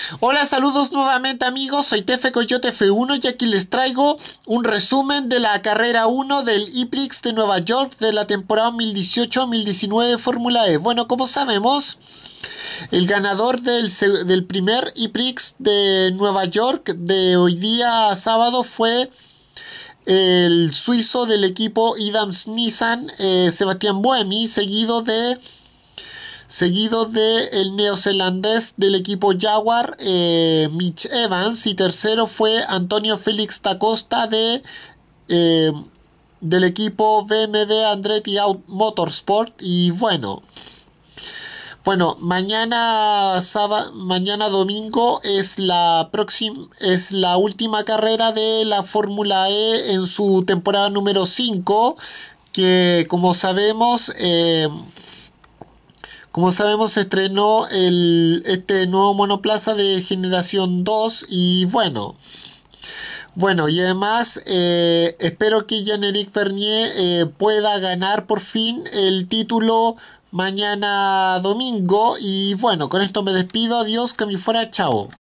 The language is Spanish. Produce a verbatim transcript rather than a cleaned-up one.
Hola, saludos nuevamente amigos, soy Tefe Coyote F uno y aquí les traigo un resumen de la carrera uno del E-Prix de Nueva York de la temporada dos mil dieciocho dos mil diecinueve Fórmula E. Bueno, como sabemos, el ganador del, del primer E-Prix de Nueva York de hoy día sábado fue el suizo del equipo Idams Nissan, eh, Sebastián Buemi, seguido de seguido de el neozelandés del equipo Jaguar, eh, Mitch Evans, y tercero fue Antonio Félix da Costa de, eh, del equipo B M W Andretti Motorsport. Y bueno, bueno, mañana sábado, mañana domingo es la próxima, es la última carrera de la Fórmula E en su temporada número cinco, que como sabemos, eh, como sabemos, se estrenó el, este nuevo monoplaza de generación dos y bueno, bueno y además eh, espero que Jean-Éric Vergne eh, pueda ganar por fin el título mañana domingo y bueno, con esto me despido, adiós, que me fuera, chao.